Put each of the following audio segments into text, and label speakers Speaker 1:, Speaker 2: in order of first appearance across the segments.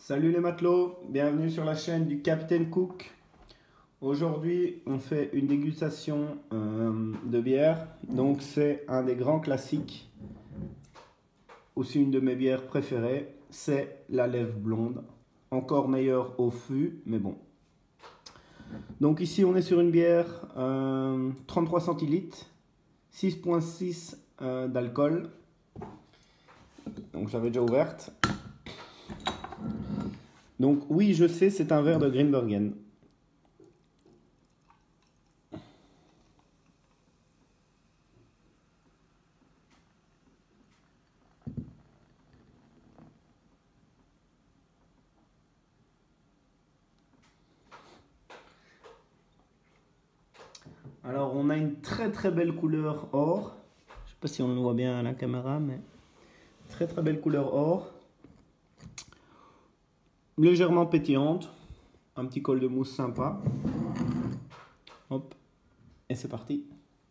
Speaker 1: Salut les matelots, bienvenue sur la chaîne du Capitaine Cook. Aujourd'hui, on fait une dégustation de bière. Donc, c'est un des grands classiques, aussi une de mes bières préférées. C'est la Lève Blonde. Encore meilleure au fût, mais bon. Donc, ici, on est sur une bière 33 centilitres, 6,6 d'alcool. Donc, je l'avais déjà ouverte. Donc oui, je sais, c'est un verre de Grimbergen. Alors on a une très belle couleur or. Je sais pas si on le voit bien à la caméra, mais très belle couleur or. Légèrement pétillante. Un petit col de mousse sympa. Hop. Et c'est parti.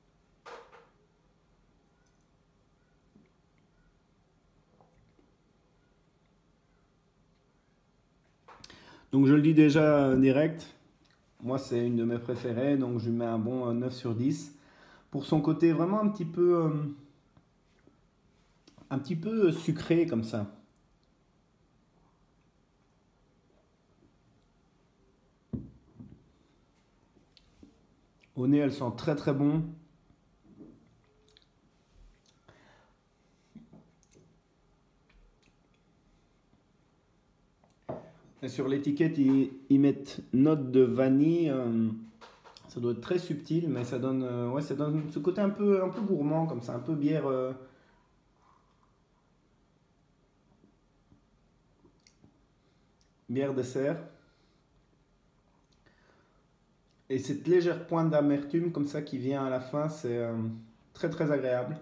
Speaker 1: Donc je le dis déjà direct. Moi c'est une de mes préférées, donc je lui mets un bon 9 sur 10. Pour son côté vraiment un petit peu sucré comme ça. Au nez, elle sent très bon. Et sur l'étiquette, ils mettent note de vanille. Ça doit être très subtil, mais ça donne, ouais, ça donne ce côté un peu gourmand, comme ça, un peu bière, bière dessert. Et cette légère pointe d'amertume comme ça qui vient à la fin, c'est très agréable.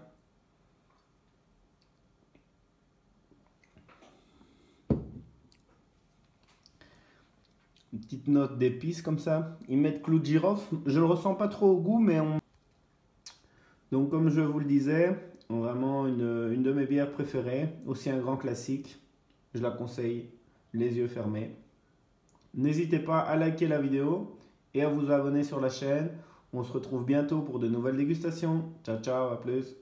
Speaker 1: Une petite note d'épices comme ça. Ils mettent clou de girofle. Je ne le ressens pas trop au goût, mais donc comme je vous le disais, vraiment une de mes bières préférées. Aussi un grand classique. Je la conseille les yeux fermés. N'hésitez pas à liker la vidéo et à vous abonner sur la chaîne. On se retrouve bientôt pour de nouvelles dégustations. Ciao, à plus.